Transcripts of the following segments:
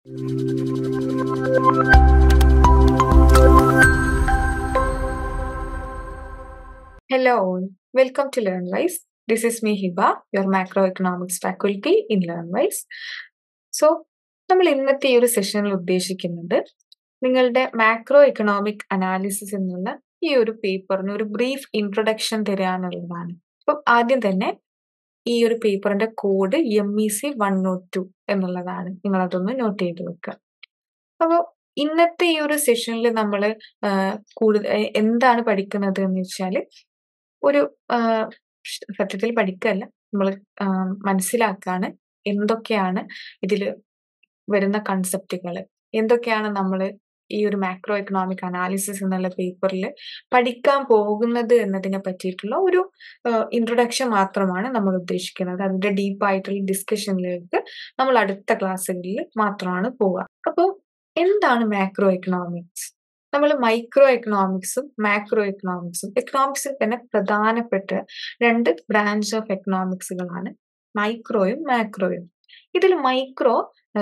Hello all, welcome to LearnWise. This is me Hiba, your macroeconomics faculty in LearnWise. So, നമ്മൾ ഇന്നത്തെ ഈ ഒരു സെഷനിൽ ഉദ്ദേശിക്കുന്നത് നിങ്ങളുടെ മാക്രോ എക്കണോമിക് അനാലിസിസ് എന്നുള്ള ഈ ഒരു പേപ്പറിന് ഒരു ബ്രീഫ് ഇൻട്രൊഡക്ഷൻ തരാനുള്ളതാണ്. അപ്പം ആദ്യം തന്നെ ഈ ഒരു പേപ്പറിന്റെ കോഡ് MEC 102 എന്നുള്ളതാണ്. നിങ്ങൾ അതൊന്ന് നോട്ട് ചെയ്ത് വെക്കുക. അപ്പോൾ ഇന്നത്തെ ഈ ഒരു സെഷനിൽ നമ്മൾ കൂടുതൽ എന്താണ് പഠിക്കുന്നത് എന്ന് വെച്ചാൽ ഒരു സത്യത്തിൽ പഠിക്കല്ല, നമ്മൾ മനസ്സിലാക്കാണ് എന്തൊക്കെയാണ് ഇതിൽ വരുന്ന കൺസെപ്റ്റുകൾ, എന്തൊക്കെയാണ് നമ്മൾ ഈ ഒരു മാക്രോ എക്കണോമിക് അനാലിസിസ് എന്നുള്ള പേപ്പറിൽ പഠിക്കാൻ പോകുന്നത് എന്നതിനെ പറ്റിയിട്ടുള്ള ഒരു ഇൻട്രൊഡക്ഷൻ മാത്രമാണ് നമ്മൾ ഉദ്ദേശിക്കുന്നത്. അതിന്റെ ഡീപ്പായിട്ടുള്ള ഡിസ്കഷനിലേക്ക് നമ്മൾ അടുത്ത ക്ലാസ്സുകളിൽ മാത്രമാണ് പോവുക. അപ്പോൾ എന്താണ് മാക്രോ എക്കണോമിക്സ്? നമ്മൾ മൈക്രോ എക്കണോമിക്സും മാക്രോ എക്കണോമിക്സും, എക്കണോമിക്സിൽ തന്നെ പ്രധാനപ്പെട്ട രണ്ട് ബ്രാഞ്ച് ഓഫ് എക്കണോമിക്സുകളാണ് മൈക്രോയും മാക്രോയും. ഇതിൽ മൈക്രോ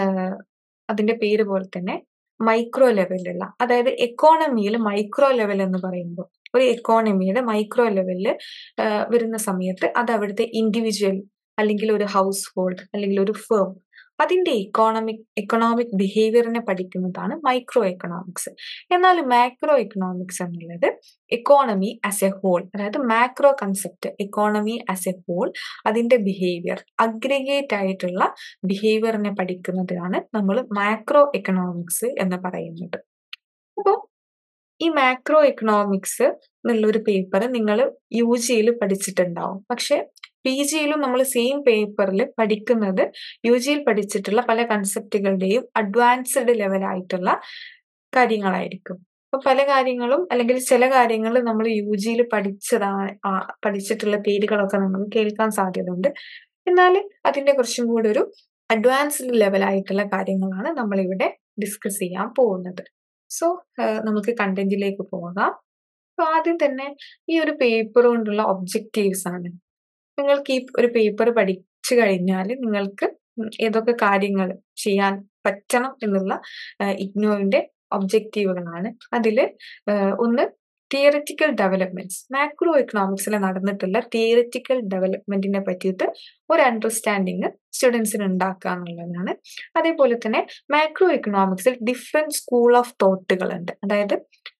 അതിന്റെ പേര് പോലെ തന്നെ മൈക്രോ ലെവലിലുള്ള, അതായത് എക്കോണമിയിൽ മൈക്രോ ലെവൽ എന്ന് പറയുമ്പോൾ ഒരു എക്കോണമിയുടെ മൈക്രോ ലെവലിൽ വരുന്ന സമയത്ത് അത് അവിടുത്തെ ഇൻഡിവിജ്വൽ അല്ലെങ്കിൽ ഒരു ഹൗസ് ഹോൾഡ് അല്ലെങ്കിൽ ഒരു ഫേം, അതിന്റെ എക്കണോമിക് ബിഹേവിയറിനെ പഠിക്കുന്നതാണ് മൈക്രോ എക്കണോമിക്സ്. എന്നാൽ മാക്രോ എക്കണോമിക്സ് എന്നുള്ളത് എക്കോണമി ആസ് എ ഹോൾ, അതായത് macro concept economy as a whole, അതിന്റെ ബിഹേവിയർ, അഗ്രിഗേറ്റ് ആയിട്ടുള്ള ബിഹേവിയറിനെ പഠിക്കുന്നതാണ് നമ്മൾ മാക്രോ എക്കണോമിക്സ് എന്ന് പറയുന്നത്. അപ്പോൾ ഈ മാക്രോ എക്കണോമിക്സ് എന്നുള്ളൊരു പേപ്പർ നിങ്ങൾ UG പഠിച്ചിട്ടുണ്ടാവും. പക്ഷെ PGയിലും നമ്മൾ സെയിം പേപ്പറിൽ പഠിക്കുന്നത് UGയിൽ പഠിച്ചിട്ടുള്ള പല കൺസെപ്റ്റുകളുടെയും അഡ്വാൻസ്ഡ് ലെവലായിട്ടുള്ള കാര്യങ്ങളായിരിക്കും. അപ്പൊ പല കാര്യങ്ങളും അല്ലെങ്കിൽ ചില കാര്യങ്ങൾ നമ്മൾ UGയിൽ പഠിച്ചിട്ടുള്ള പേരുകളൊക്കെ നമുക്ക് കേൾക്കാൻ സാധ്യതയുണ്ട്. എന്നാൽ അതിന്റെ കുറച്ചും കൂടി ഒരു അഡ്വാൻസ്ഡ് ലെവലായിട്ടുള്ള കാര്യങ്ങളാണ് നമ്മൾ ഇവിടെ ഡിസ്കസ് ചെയ്യാൻ പോകുന്നത്. സോ നമുക്ക് കണ്ടന്റിലേക്ക് പോകാം. അപ്പൊ ആദ്യം തന്നെ ഈ ഒരു പേപ്പർ കൊണ്ടുള്ള ഒബ്ജക്റ്റീവ്സ് ആണ്. നിങ്ങൾക്ക് ഈ ഒരു പേപ്പർ പഠിച്ചു കഴിഞ്ഞാൽ നിങ്ങൾക്ക് ഏതൊക്കെ കാര്യങ്ങൾ ചെയ്യാൻ പറ്റണം എന്നുള്ള ഇഗ്നോയുടെ ഒബ്ജക്റ്റീവുകളാണ്. അതിൽ ഒന്ന് തിയററ്റിക്കൽ ഡെവലപ്മെന്റ്സ്, മാക്രോ എക്കണോമിക്സിൽ നടന്നിട്ടുള്ള തിയററ്റിക്കൽ ഡെവലപ്മെന്റിനെ പറ്റിയിട്ട് ഒരു അണ്ടർസ്റ്റാൻഡിങ് സ്റ്റുഡൻസിന് ഉണ്ടാക്കുക എന്നുള്ളതാണ്. അതേപോലെ തന്നെ മാക്രോ എക്കണോമിക്സിൽ ഡിഫറെന്റ് സ്കൂൾ ഓഫ് തോട്ടുകൾ ഉണ്ട്. അതായത്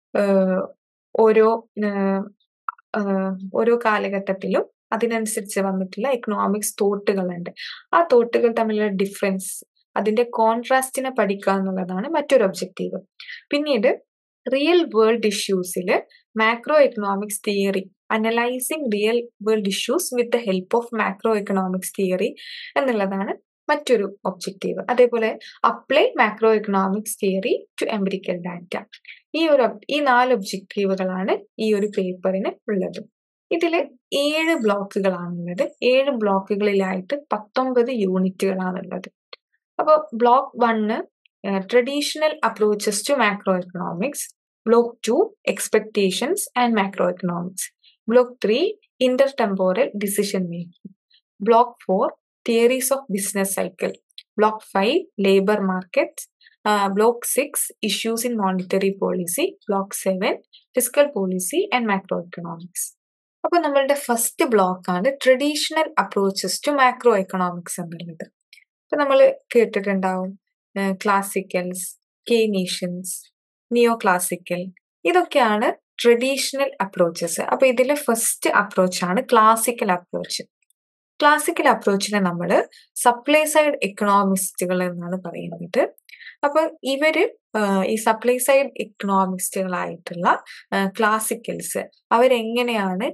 ഓരോ കാലഘട്ടത്തിലും അതിനനുസരിച്ച് വന്നിട്ടുള്ള എക്കണോമിക്സ് തോട്ടുകളുണ്ട്. ആ തോട്ടുകൾ തമ്മിലുള്ള ഡിഫറൻസ്, അതിന്റെ കോൺട്രാസ്റ്റിനെ പഠിക്കുക എന്നുള്ളതാണ് മറ്റൊരു ഒബ്ജക്റ്റീവ്. പിന്നീട് റിയൽ വേൾഡ് ഇഷ്യൂസിൽ macro economics theory, analysing real world issues with the help of macro economics theory എന്നുള്ളതാണ് മറ്റൊരു ഒബ്ജക്റ്റീവ്. അതേപോലെ apply macro economics theory to empirical data. ഈ 4 ഒബ്ജക്റ്റീവുകളാണ് ഈ ഒരു പേപ്പറിന് ഉള്ളത്. ഇതിൽ 7 ബ്ലോക്കുകളാണുള്ളത്. 7 ബ്ലോക്കുകളിലായിട്ട് 19 യൂണിറ്റുകളാണുള്ളത്. അപ്പോൾ block 1 traditional approaches to macro economics, block 2 expectations and macro economics, block 3 intertemporal decision making, block 4 theories of business cycle, block 5 labour markets, block 6 issues in monetary policy, block 7 fiscal policy and macro economics. അപ്പൊ നമ്മളുടെ first block ആണ് traditional approaches to macro economics എന്നുള്ളത്. ഇപ്പൊ നമ്മൾ കേട്ടിട്ടുണ്ടാവും classicals, Keynesians, neo classical, ഇതൊക്കെയാണ് traditional approaches. അപ്പൊ ഇതിലെ ഫസ്റ്റ് അപ്രോച്ചാണ് ക്ലാസിക്കൽ അപ്രോച്ച്. ക്ലാസിക്കൽ അപ്രോച്ചിനെ നമ്മൾ സപ്ലൈ സൈഡ് എക്കണോമിസ്റ്റുകൾ എന്നാണ് പറയുന്നത്. അപ്പൊ ഇവര് ഈ സപ്ലൈ സൈഡ് എക്കണോമിസ്റ്റുകളായിട്ടുള്ള ക്ലാസിക്കൽസ് അവരെങ്ങനെയാണ്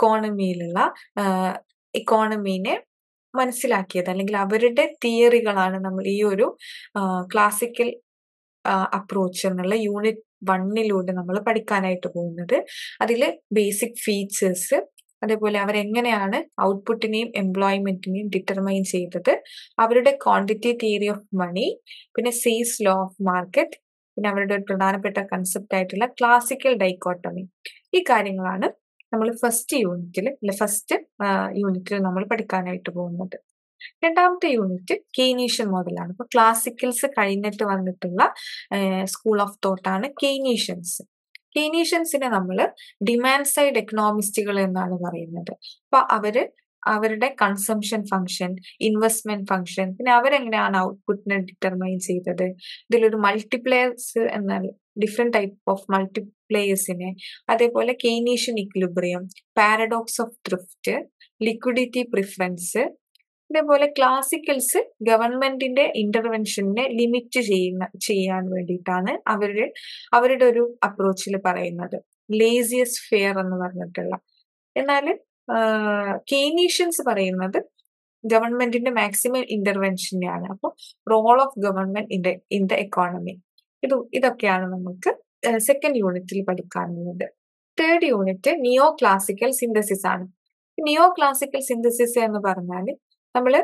എക്കോണമീനെ മനസ്സിലാക്കിയത്, അല്ലെങ്കിൽ അവരുടെ തിയറികളാണ് നമ്മൾ ഈ ഒരു ക്ലാസിക്കൽ അപ്രോച്ച് എന്നുള്ള യൂണിറ്റ് 1 നമ്മൾ പഠിക്കാനായിട്ട് പോകുന്നത്. അതിൽ ബേസിക് ഫീച്ചേഴ്സ്, അതേപോലെ അവരെങ്ങനെയാണ് ഔട്ട്പുട്ടിനെയും എംപ്ലോയ്മെന്റിനെയും ഡിറ്റർമൈൻ ചെയ്തത്, അവരുടെ ക്വാണ്ടിറ്റി തിയറി ഓഫ് മണി, പിന്നെ സെയിൽസ് ലോ ഓഫ് മാർക്കറ്റ്, പിന്നെ അവരുടെ ഒരു പ്രധാനപ്പെട്ട കൺസെപ്റ്റ് ആയിട്ടുള്ള ക്ലാസിക്കൽ ഡൈക്കോട്ടമി. ഈ കാര്യങ്ങളാണ് നമ്മൾ ഫസ്റ്റ് യൂണിറ്റിൽ നമ്മൾ പഠിക്കാനായിട്ട് പോകുന്നത്. രണ്ടാമത്തെ യൂണിറ്റ് കെയ്നീഷ്യൻ മോഡലാണ്. ഇപ്പൊ ക്ലാസിക്കൽസ് കഴിഞ്ഞിട്ട് വന്നിട്ടുള്ള സ്കൂൾ ഓഫ് തോട്ടാണ് കെയ്നീഷ്യൻസ്. കെയ്നീഷ്യൻസിനെ നമ്മൾ ഡിമാൻഡ് സൈഡ് എക്കണോമിസ്റ്റുകൾ എന്നാണ് പറയുന്നത്. അപ്പൊ അവരുടെ കൺസംഷൻ ഫംഗ്ഷൻ, ഇൻവെസ്റ്റ്മെന്റ് ഫംഗ്ഷൻ, പിന്നെ അവരെങ്ങനെയാണ് ഔട്ട്പുട്ടിനെ ഡിറ്റർമൈൻ ചെയ്തത്, ഇതിലൊരു മൾട്ടിപ്ലയേഴ്സ് എന്നാൽ ഡിഫറെന്റ് ടൈപ്പ് ഓഫ് മൾട്ടിപ്ലയേഴ്സിനെ, അതേപോലെ Keynesian equilibrium, paradox of thrift, liquidity preference, ഇതേപോലെ ക്ലാസിക്കൽസ് ഗവൺമെന്റിന്റെ ഇന്റർവെൻഷനെ ലിമിറ്റ് ചെയ്യാൻ വേണ്ടിയിട്ടാണ് അവരുടെ ഒരു അപ്രോച്ചിൽ പറയുന്നത്, ലേസിയസ്റ്റ് ഫെയർ എന്ന് പറഞ്ഞിട്ടുള്ള. എന്നാൽ കെയ്നീഷ്യൻസ് പറയുന്നത് ഗവൺമെന്റിന്റെ മാക്സിമം ഇന്റർവെൻഷനെയാണ്. അപ്പോൾ role of government in the economy, ഇതൊക്കെയാണ് നമുക്ക് സെക്കൻഡ് യൂണിറ്റിൽ പഠിക്കാനുള്ളത്. Third unit neo classical synthesis ആണ്. നിയോ ക്ലാസിക്കൽ സിന്തസിസ് എന്ന് പറഞ്ഞാൽ നമ്മള്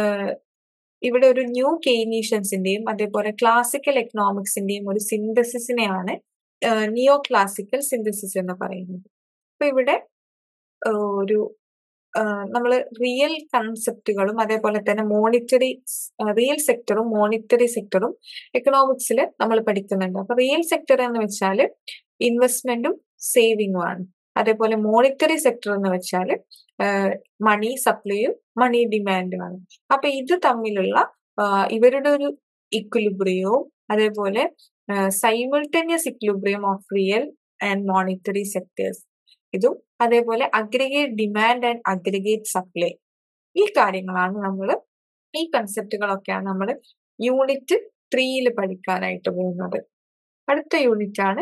ഇവിടെ ഒരു ന്യൂ കെയ്നീഷ്യൻസിന്റെയും അതേപോലെ ക്ലാസിക്കൽ എക്കണോമിക്സിന്റെയും ഒരു സിന്തസിസിനെയാണ് നിയോ ക്ലാസിക്കൽ സിന്തസിസ് എന്ന് പറയുന്നത്. അപ്പൊ ഇവിടെ ഒരു നമ്മൾ റിയൽ കൺസെപ്റ്റുകളും അതേപോലെ തന്നെ റിയൽ സെക്ടറും മോണിറ്ററി സെക്ടറും എക്കണോമിക്സിൽ നമ്മൾ പഠിക്കുന്നുണ്ട്. അപ്പൊ റിയൽ സെക്ടർ എന്ന് വെച്ചാൽ ഇൻവെസ്റ്റ്മെന്റും സേവിങ്ങും ആണ്. അതേപോലെ മോണിറ്ററി സെക്ടർ എന്ന് വെച്ചാൽ മണി സപ്ലൈയും മണി ഡിമാൻഡും ആണ്. അപ്പൊ ഇത് തമ്മിലുള്ള ഇവരുടെ ഒരു ഇക്വിലിബ്രിയവും അതേപോലെ simultaneous equilibrium of real and monetary sectors, ഇതും അതേപോലെ aggregate demand and aggregate supply, ഈ കാര്യങ്ങളാണ് ഈ കൺസെപ്റ്റുകളൊക്കെയാണ് നമ്മൾ യൂണിറ്റ് 3 പഠിക്കാനായിട്ട് പോകുന്നത്. അടുത്ത യൂണിറ്റ് ആണ്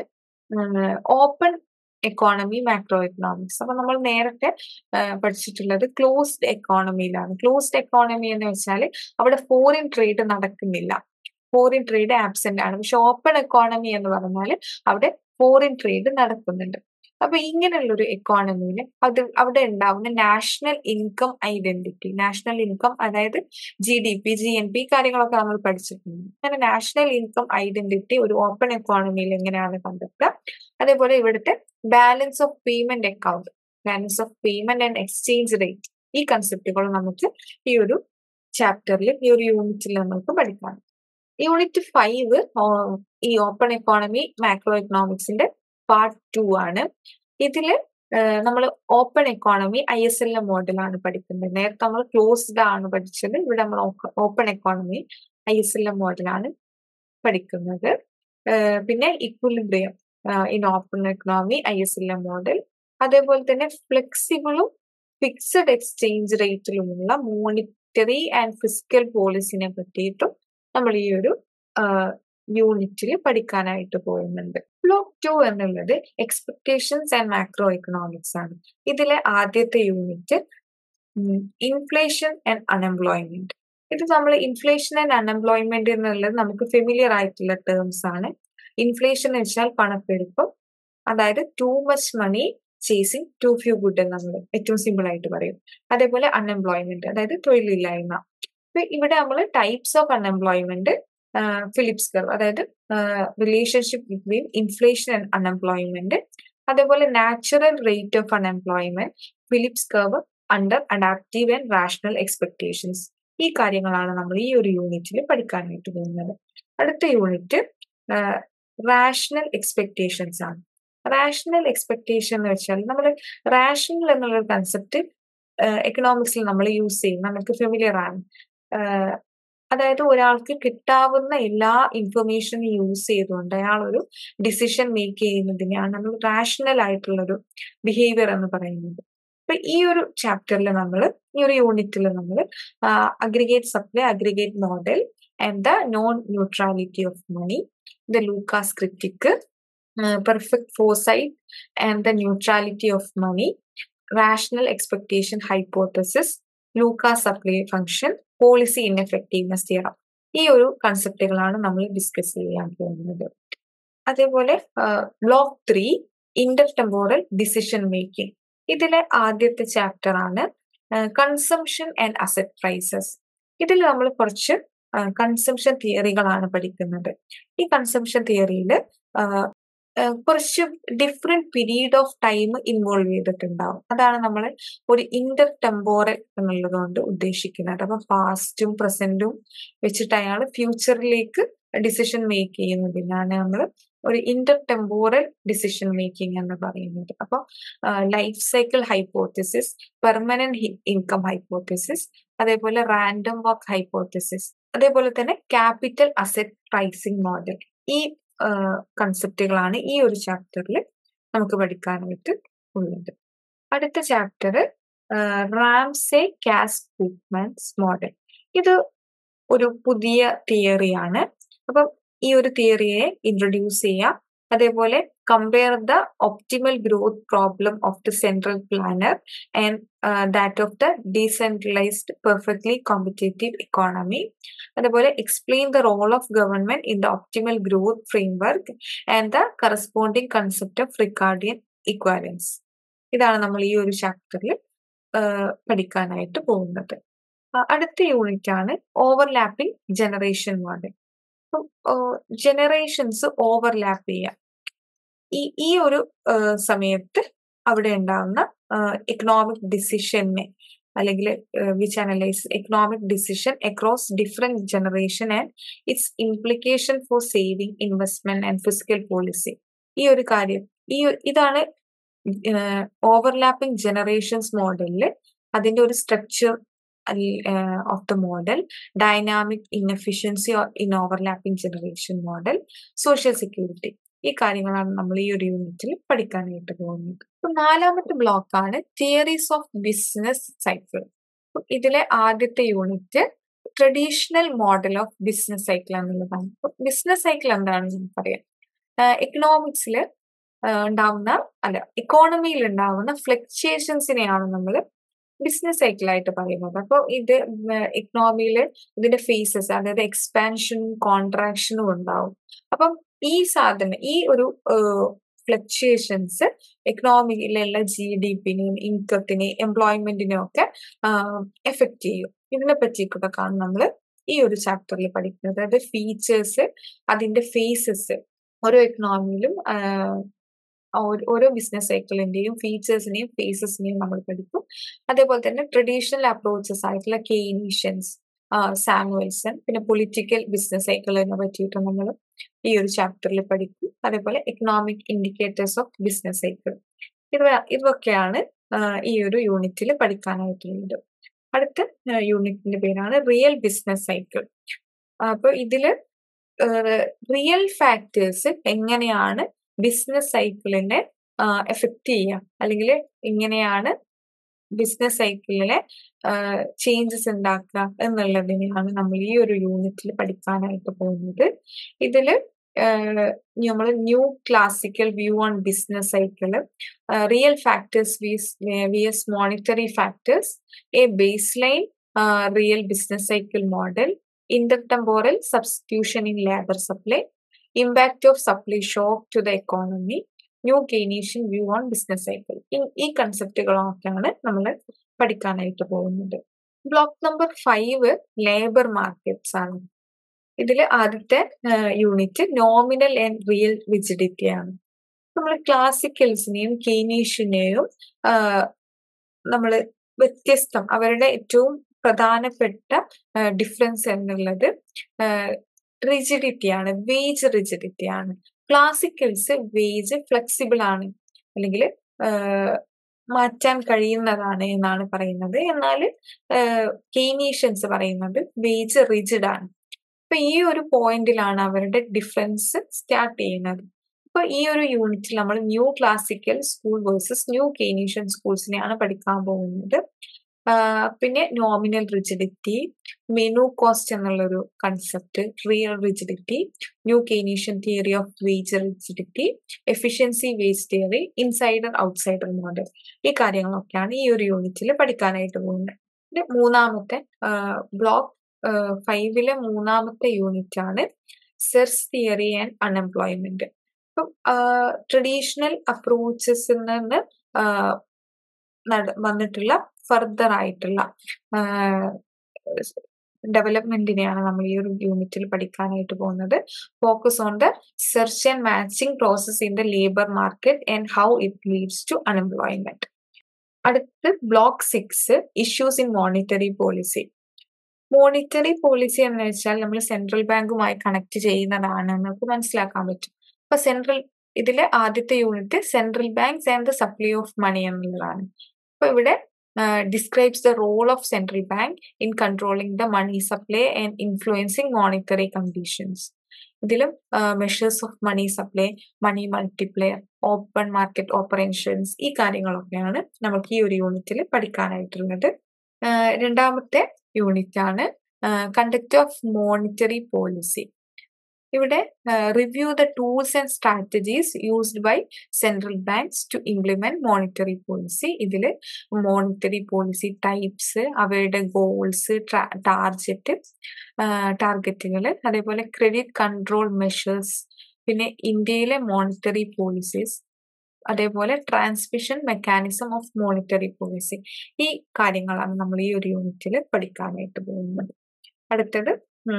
ഓപ്പൺ എക്കോണമി മാക്രോ എക്കണോമിക്സ്. അപ്പൊ നമ്മൾ നേരത്തെ പഠിച്ചിട്ടുള്ളത് ക്ലോസ്ഡ് എക്കോണമിയിലാണ്. ക്ലോസ്ഡ് എക്കോണമി എന്ന് വെച്ചാൽ അവിടെ ഫോറിൻ ട്രേഡ് നടക്കുന്നില്ല, ഫോറിൻ ട്രേഡ് ആബ്സെന്റ് ആണ്. പക്ഷെ ഓപ്പൺ എക്കോണമി എന്ന് പറഞ്ഞാൽ അവിടെ ഫോറിൻ ട്രേഡ് നടക്കുന്നുണ്ട്. അപ്പൊ ഇങ്ങനെയുള്ള ഒരു എക്കോണമിയിൽ അവിടെ ഉണ്ടാവുന്ന national income identity, national income അതായത് GDP, GNP കാര്യങ്ങളൊക്കെ നമ്മൾ പഠിച്ചിട്ടുണ്ട്. അങ്ങനെ നാഷണൽ ഇൻകം ഐഡന്റിറ്റി ഒരു ഓപ്പൺ എക്കോണമിയിൽ എങ്ങനെയാണ് കണ്ടെത്തുക, അതേപോലെ ഇവിടുത്തെ balance of payment account, balance of payment and exchange rate, ഈ കൺസെപ്റ്റുകൾ നമുക്ക് ഈ ഒരു ചാപ്റ്ററിൽ ഈ ഒരു യൂണിറ്റിൽ നമുക്ക് പഠിക്കാം. യൂണിറ്റ് 5 ഈ ഓപ്പൺ എക്കോണമി മാക്രോ എക്കണോമിക്സിന്റെ പാർട്ട് 2 ആണ്. ഇതില് നമ്മൾ ഓപ്പൺ എക്കോണമി ISLM മോഡലാണ് പഠിക്കുന്നത്. നേരത്തെ നമ്മൾ ക്ലോസ്ഡ് ആണ് പഠിച്ചത്, ഇവിടെ നമ്മൾ ഓപ്പൺ എക്കോണമി ISLM മോഡലാണ് പഠിക്കുന്നത്. പിന്നെ equilibrium in open economy ISLM model, അതേപോലെ തന്നെ ഫ്ലെക്സിബിളും ഫിക്സഡ് എക്സ്ചേഞ്ച് റേറ്റിലുമുള്ള മോണിറ്ററി ആൻഡ് ഫിസിക്കൽ പോളിസിനെ പറ്റിയിട്ടും നമ്മൾ ഈ ഒരു യൂണിറ്റിൽ പഠിക്കാനായിട്ട് പോകുന്നുണ്ട്. ബ്ലോക്ക് 2 എന്നുള്ളത് എക്സ്പെക്ടേഷൻസ് ആൻഡ് മാക്രോ എക്കണോമിക്സ് ആണ്. ഇതിലെ ആദ്യത്തെ യൂണിറ്റ് ഇൻഫ്ലേഷൻ ആൻഡ് അൺഎംപ്ലോയ്മെന്റ്. ഇത് നമ്മൾ ഇൻഫ്ലേഷൻ ആൻഡ് അൺഎംപ്ലോയ്മെന്റ് എന്നുള്ളത് നമുക്ക് ഫെമിലിയർ ആയിട്ടുള്ള ടേംസ് ആണ്. ഇൻഫ്ലേഷൻ എന്ന് വെച്ചാൽ പണപ്പെരുപ്പം, അതായത് too much money chasing too few good എന്ന് നമ്മൾ ഏറ്റവും സിമ്പിൾ ആയിട്ട് പറയും. അതേപോലെ അൺഎംപ്ലോയ്മെന്റ്, അതായത് തൊഴിലില്ലായ്മ. ഇവിടെ നമ്മൾ types of unemployment, Phillips curve, അതായത് relationship between inflation and unemployment, അതേപോലെ natural rate of unemployment, Phillips curve under adaptive and rational expectations, ഈ കാര്യങ്ങളാണ് നമ്മൾ ഈ ഒരു യൂണിറ്റിൽ പഠിക്കാനായിട്ട് പോകുന്നത്. അടുത്ത യൂണിറ്റ് റാഷണൽ എക്സ്പെക്ടേഷൻസ് ആണ്. റാഷണൽ എക്സ്പെക്ടേഷൻ എന്ന് വെച്ചാൽ നമ്മൾ റാഷണൽ എന്നുള്ള കൺസെപ്റ്റ് എക്കണോമിക്സിൽ നമ്മൾ യൂസ് ചെയ്യും, നമുക്ക് ഫെമിലിയർ ആണ്. അതായത് ഒരാൾക്ക് കിട്ടാവുന്ന എല്ലാ ഇൻഫർമേഷനും യൂസ് ചെയ്തുകൊണ്ട് അയാൾ ഒരു ഡിസിഷൻ മേക്ക് ചെയ്യുന്നതിനെയാണ് നമ്മൾ റാഷണൽ ആയിട്ടുള്ളൊരു ബിഹേവിയർ എന്ന് പറയുന്നത്. അപ്പൊ ഈ ഒരു ചാപ്റ്ററിൽ ഈ ഒരു യൂണിറ്റിൽ നമ്മൾ aggregate supply, aggregate model and the non neutrality of money, the Lucas critique, perfect foresight and the neutrality of money, rational expectation hypothesis, Lucas supply function, policy ineffectiveness theorem, ഈ ഒരു കൺസെപ്റ്റുകളാണ് നമ്മൾ ഡിസ്കസ് ചെയ്യാൻ പോകുന്നത്. അതേപോലെ block 3 inter temporal decision making. ഇതിലെ ആദ്യത്തെ chapter ആണ് കൺസംഷൻ ആൻഡ് അസറ്റ് പ്രൈസസ്. ഇതിൽ നമ്മൾ കുറച്ച് കൺസംഷൻ തിയറികളാണ് പഠിക്കുന്നത്. ഈ കൺസംഷൻ തിയറിയിൽ കുറച്ച് different period of time involve ചെയ്തിട്ടുണ്ടാവും. അതാണ് നമ്മൾ ഒരു ഇന്റർ ടെമ്പോറൽ എന്നുള്ളത് കൊണ്ട് ഉദ്ദേശിക്കുന്നത്. അപ്പൊ പാസ്റ്റും പ്രസന്റും വെച്ചിട്ട് അയാൾ ഫ്യൂച്ചറിലേക്ക് ഡിസിഷൻ മേക്ക് ചെയ്യുന്നതിനാണ് നമ്മൾ ഒരു ഇന്റർ ടെമ്പോറൽ ഡിസിഷൻ മേക്കിംഗ് എന്ന് പറയുന്നത്. അപ്പൊ life cycle hypothesis, permanent income hypothesis, അതേപോലെ റാൻഡം വാക്ക് ഹൈപ്പോത്തിസിസ്, അതേപോലെ തന്നെ ക്യാപിറ്റൽ അസറ്റ് പ്രൈസിംഗ് മോഡൽ. ഈ കൺസെപ്റ്റുകളാണ് ഈ ഒരു ചാപ്റ്ററിൽ നമുക്ക് പഠിക്കാനായിട്ട് ഉള്ളത്. അടുത്ത ചാപ്റ്റർ റാംസെ കാസ്-ഗുട്ട്മാൻസ് മോഡൽ. ഇത് ഒരു പുതിയ തിയറിയാണ്. അപ്പം ഈ ഒരു തിയറിയെ ഇൻട്രൊഡ്യൂസ് ചെയ്യാം. അതേപോലെ compare the optimal growth problem of the central planner and that of the decentralised perfectly competitive economy. അതേപോലെ explain the role of government in the optimal growth framework and the corresponding concept of Ricardian equivalence. ഇതാണ് നമ്മൾ ഈ ഒരു ചാപ്റ്ററിൽ പഠിക്കാനായിട്ട് പോകുന്നത്. അടുത്ത unit ആണ് overlapping generation model. Generations overlap ചെയ്യാം. ഈ ഒരു സമയത്ത് അവിടെ ഉണ്ടാകുന്ന എക്കണോമിക് ഡിസിഷനെ അല്ലെങ്കിൽ which analyse economic decision across different generation and its implication for saving, investment and physical policy. ഈ ഒരു കാര്യം ഇതാണ് ഓവർലാപ്പിംഗ് ജനറേഷൻസ് മോഡലില് അതിന്റെ ഒരു structure of the model, dynamic inefficiency in overlapping generation model, social security. ഈ കാര്യങ്ങളാണ് നമ്മൾ ഈ ഒരു യൂണിറ്റിൽ പഠിക്കാനായിട്ട് പോകുന്നത്. നാലാമത്തെ ബ്ലോക്ക് ആണ് തിയറീസ് ഓഫ് ബിസിനസ് സൈക്കിൾ. ഇതിലെ ആദ്യത്തെ unit traditional model of business cycle എന്നുള്ളതാണ്. ബിസിനസ് സൈക്കിൾ എന്താണെന്ന് നമുക്കറിയാം. എക്കണോമിക്സിൽ ഇക്കോണമിയിൽ ഉണ്ടാവുന്ന ഫ്ലക്ച്വേഷൻസിനെയാണ് നമ്മൾ ബിസിനസ് സൈക്കിൾ ആയിട്ട് പറയുന്നത്. അപ്പോൾ ഇത് ഇക്കണോമിയിൽ ഇതിന്റെ ഫേസസ്, അതായത് എക്സ്പാൻഷനും കോൺട്രാക്ഷനും ഉണ്ടാവും. അപ്പം ഈ ഒരു ഫ്ലക്ച്വേഷൻസ് എക്കണോമിയിലുള്ള GDP-നെയും ഇൻകത്തിനെയും എംപ്ലോയ്മെന്റിനെയും ഒക്കെ എഫക്ട് ചെയ്യും. ഇതിനെ പറ്റിയിട്ടൊക്കെയാണ് നമ്മൾ ഈ ഒരു ചാപ്റ്ററിൽ പഠിക്കുന്നത്. അതായത് ഫീച്ചേഴ്സ്, അതിന്റെ ഫേസസ്, ഓരോ എക്കണോമിയിലും ഓരോ ബിസിനസ് സൈക്കിളിന്റെയും ഫീച്ചേഴ്സിനെയും ഫേസസിനെയും നമ്മൾ പഠിക്കും. അതേപോലെ തന്നെ ട്രഡീഷണൽ അപ്രോച്ചസ് ആയിട്ടുള്ള കെയ്നീഷ്യൻസ്, സാമുവൽസൺ, പിന്നെ പൊളിറ്റിക്കൽ ബിസിനസ് സൈക്കിളിനെ പറ്റിയിട്ട് നമ്മൾ ഈ ഒരു ചാപ്റ്ററിൽ പഠിക്കും. അതേപോലെ economic indicators of business cycle. ഇതൊക്കെയാണ് ഈ ഒരു യൂണിറ്റിൽ പഠിക്കാനായിട്ടുള്ളത്. അടുത്ത യൂണിറ്റിന്റെ പേരാണ് റിയൽ ബിസിനസ് സൈക്കിൾ. അപ്പൊ ഇതില് റിയൽ ഫാക്ടേഴ്സ് എങ്ങനെയാണ് ബിസിനസ് സൈക്കിളിനെ എഫക്ട് ചെയ്യുക, അല്ലെങ്കിൽ എങ്ങനെയാണ് ബിസിനസ് സൈക്കിളിലെ ചേഞ്ചസ് ഉണ്ടാക്കുക എന്നുള്ളതിനെയാണ് നമ്മൾ ഈ ഒരു യൂണിറ്റിൽ പഠിക്കാനായിട്ട് പോകുന്നത്. ഇതിൽ നമ്മൾ new classical view on business cycle, real factors VS monetary factors, a base line real business cycle model, intertemporal substitution in labour supply, impact of supply shock to the economy, new Keynesian view on business cycle. ഈ കൺസെപ്റ്റുകളൊക്കെയാണ് നമ്മൾ പഠിക്കാനായിട്ട് പോകുന്നത്. Block number 5 labour markets ആണ്. ഇതിൽ ആദ്യത്തെ unit nominal and real rigidity ആണ്. നമ്മൾ ക്ലാസിക്കൽസിനെയും കെയ്നീഷ്യനെയും നമ്മൾ വ്യത്യസ്തം, അവരുടെ ഏറ്റവും പ്രധാനപ്പെട്ട ഡിഫറൻസ് എന്നുള്ളത് റിജിഡിറ്റി ആണ്, വേജ് റിജിഡിറ്റി ആണ്. ക്ലാസിക്കൽസ് വേജ് ഫ്ലെക്സിബിൾ ആണ്, അല്ലെങ്കിൽ മാറ്റാൻ കഴിയുന്നതാണ് എന്നാണ് പറയുന്നത്. എന്നാൽ കെയ്നീഷ്യൻസ് പറയുന്നത് വേജ് റിജിഡ് ആണ്. അപ്പൊ ഈ ഒരു പോയിന്റിലാണ് അവരുടെ ഡിഫറൻസ് സ്റ്റാർട്ട് ചെയ്യുന്നത്. അപ്പൊ ഈ ഒരു യൂണിറ്റിൽ നമ്മൾ new classical school versus new Keynesian സ്കൂൾസിനെയാണ് പഠിക്കാൻ പോകുന്നത്. പിന്നെ നോമിനൽ റിജിഡിറ്റി, മെനു കോസ്റ്റ് എന്നുള്ളൊരു concept, real rigidity, new Keynesian theory of wage rigidity, efficiency wage theory, insider outsider model. ഈ കാര്യങ്ങളൊക്കെയാണ് ഈ ഒരു യൂണിറ്റിൽ പഠിക്കാനായിട്ട് പോകുന്നത്. പിന്നെ മൂന്നാമത്തെ ബ്ലോക്ക് 5-ലെ മൂന്നാമത്തെ യൂണിറ്റ് ആണ് സെർച്ച് തിയറി ആൻഡ് അൺഎംപ്ലോയ്മെന്റ്. അപ്പം ട്രഡീഷണൽ അപ്രോച്ചസിൽ നിന്ന് വന്നിട്ടുള്ള ഫർദർ ആയിട്ടുള്ള ഡെവലപ്മെന്റിനെയാണ് നമ്മൾ ഈ ഒരു യൂണിറ്റിൽ പഠിക്കാനായിട്ട് പോകുന്നത്. Focus on the search and matching process in the labour market and how it leads to unemployment. അടുത്ത് ബ്ലോക്ക് 6 issues in monetary policy. Monetary policy എന്ന് വെച്ചാൽ നമ്മൾ സെൻട്രൽ ബാങ്കുമായി കണക്ട് ചെയ്യുന്നതാണ് നമുക്ക് മനസ്സിലാക്കാൻ പറ്റും. അപ്പൊ ഇതിലെ ആദ്യത്തെ unit central banks and the supply of money എന്നുള്ളതാണ്. അപ്പൊ ഇവിടെ describes the role of central bank in controlling the money supply and influencing monetary conditions. ഇതിലും measures of money supply, money multiplier, open market operations, ഈ കാര്യങ്ങളൊക്കെയാണ് നമുക്ക് ഈ ഒരു യൂണിറ്റിൽ പഠിക്കാനായിട്ടുള്ളത്. രണ്ടാമത്തെ യൂണിറ്റ് ആണ് കണ്ടക്ട് ഓഫ് മോണിറ്ററി പോളിസി. ഇവിടെ review the tools and strategies used by central banks to implement monetary policy. ഇതിൽ മോണിറ്ററി പോളിസി ടൈപ്സ്, അവയുടെ ഗോൾസ്, ടാർഗറ്റുകൾ, അതേപോലെ ക്രെഡിറ്റ് കൺട്രോൾ മെഷേഴ്സ്, പിന്നെ ഇന്ത്യയിലെ മോണിറ്ററി പോളിസീസ്, അതേപോലെ transmission mechanism of monetary policy. ഈ കാര്യങ്ങളാണ് നമ്മൾ ഈ ഒരു യൂണിറ്റിൽ പഠിക്കാനായിട്ട് പോകുന്നത്. അടുത്തത്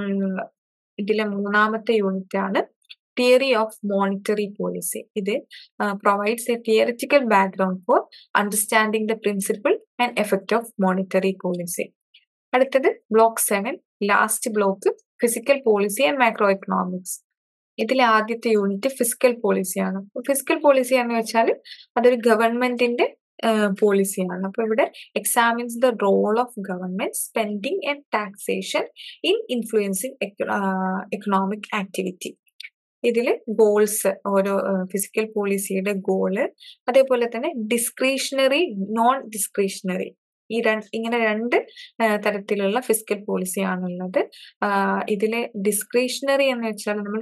ഇതിലെ മൂന്നാമത്തെ യൂണിറ്റ് ആണ് തിയറി ഓഫ് മോണിറ്ററി പോളിസി. ഇത് provides a theoretical background for understanding the principle and effect of monetary policy. അടുത്തത് block 7, last block fiscal policy and macro economics. ഇതിലെ ആദ്യത്തെ യൂണിറ്റ് ഫിസിക്കൽ പോളിസിയാണ്. ഫിസിക്കൽ പോളിസി എന്ന് വെച്ചാൽ അതൊരു ഗവൺമെന്റിന്റെ പോളിസിയാണ്. അപ്പൊ ഇവിടെ examines the role of government spending and taxation in influencing economic activity. ഇതിൽ ഗോൾസ്, ഓരോ ഫിസിക്കൽ പോളിസിയുടെ ഗോള്, അതേപോലെ തന്നെ ഡിസ്ക്രിഷണറി, നോൺ ഡിസ്ക്രിഷണറി, ഇങ്ങനെ രണ്ട് തരത്തിലുള്ള ഫിസിക്കൽ പോളിസി ആണുള്ളത്. ഇതിലെ ഡിസ്ക്രിഷണറി എന്ന് വെച്ചാൽ നമ്മൾ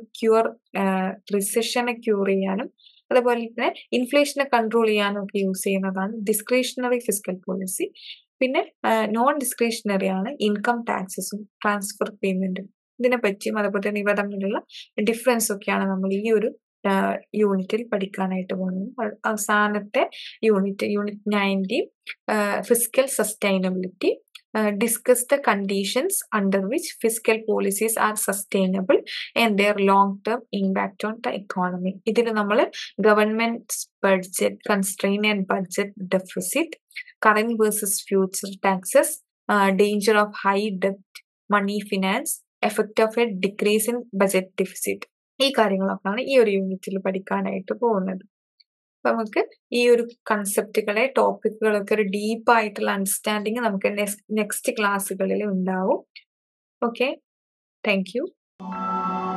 റിസഷനെ ക്യൂർ ചെയ്യാനും അതുപോലെ തന്നെ ഇൻഫ്ലേഷനെ കൺട്രോൾ ചെയ്യാനും ഒക്കെ യൂസ് ചെയ്യുന്നതാണ് ഡിസ്ക്രിഷണറി ഫിസിക്കൽ പോളിസി. പിന്നെ നോൺ ഡിസ്ക്രിഷണറി ആണ് ഇൻകം ടാക്സസും ട്രാൻസ്ഫർ പേയ്മെന്റും. ഇതിനെ പറ്റിയും അതുപോലെ തന്നെ ഇവ തമ്മിലുള്ള ഡിഫറൻസ് ഒക്കെയാണ് നമ്മൾ ഈ ഒരു യൂണിറ്റിൽ പഠിക്കാനായിട്ട് പോകുന്നത്. അവസാനത്തെ unit 19 fiscal sustainability, discuss the conditions under which fiscal policies are sustainable and their long term impact on the economy. ഇതിൽ നമ്മൾ government budget constraint and budget deficit, current versus future taxes, danger of high ഡെപ്റ്റ്, money finance, effect of a decrease in budget deficit, ഈ കാര്യങ്ങളൊക്കെയാണ് ഈ ഒരു യൂണിറ്റിൽ പഠിക്കാനായിട്ട് പോകുന്നത്. അപ്പൊ നമുക്ക് ഈ ഒരു കൺസെപ്റ്റുകളെ, ടോപ്പിക്കുകളൊക്കെ ഒരു ഡീപ്പായിട്ടുള്ള അണ്ടർസ്റ്റാൻഡിങ് നമുക്ക് നെക്സ്റ്റ് ക്ലാസ്സുകളിൽ ഉണ്ടാവും. Okay, thank U.